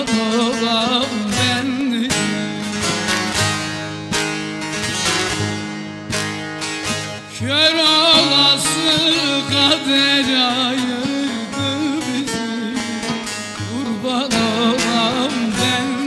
kurban olan ben. Kör olası kader ayırdı bizi, kurban olan ben.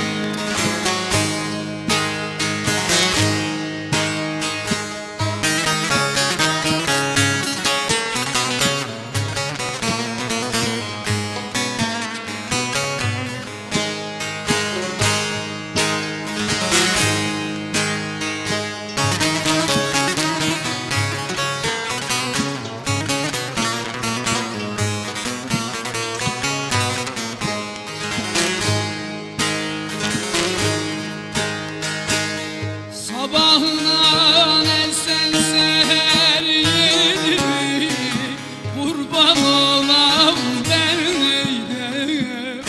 Sabahına esen seher yedi, kurban olam ben neyde.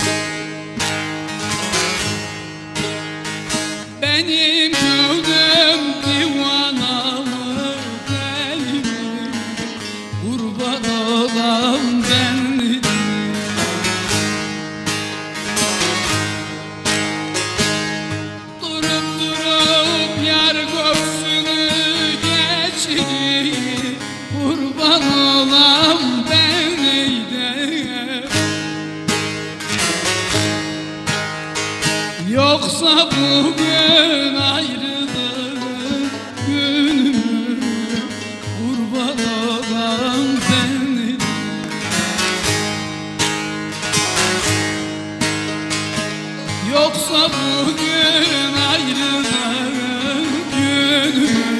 Benim gönlüm divanalı delimi, kurban olam ben neyde. Kurban olam ben neyde. Yoksa bugün ayrılığın günü, kurban olam ben neyde. Yoksa bugün ayrılığın günü,